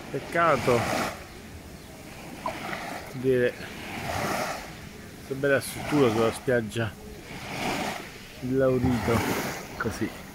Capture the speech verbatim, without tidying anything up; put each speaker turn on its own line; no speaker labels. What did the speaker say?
Peccato vedere questa bella struttura sulla spiaggia di Laurito così.